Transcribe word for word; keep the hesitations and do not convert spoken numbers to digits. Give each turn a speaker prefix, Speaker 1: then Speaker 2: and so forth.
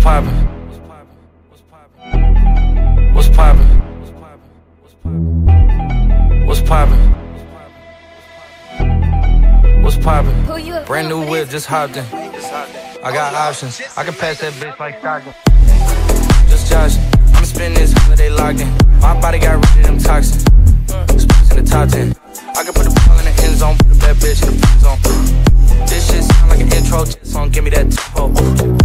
Speaker 1: poppin'? What's poppin'? What's poppin'? What's poppin'? Brand new whip, just hopped in. I got options, I can pass that bitch like Stockton. Just joshin', I'ma spend this holiday locked in. My body got rid of them toxins. Sports in the top ten. I can put the ball in the end zone, put a bad bitch in the zone. This shit sound like an intro song, give me that tempo.